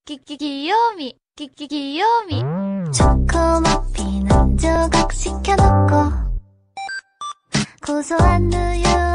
귀요미, 귀요미. 초코머핀 한 조각 시켜놓고 고소한 우유